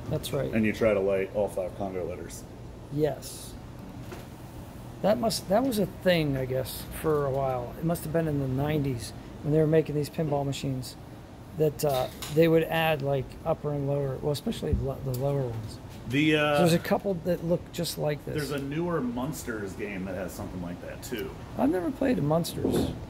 That's right. And you try to light all 5 Congo letters. Yes. That was a thing, I guess, for a while. It must have been in the 90s when they were making these pinball machines that they would add like upper and lower, well, especially the lower ones. There's a couple that look just like this. There's a newer Munsters game that has something like that too. I've never played a Munsters.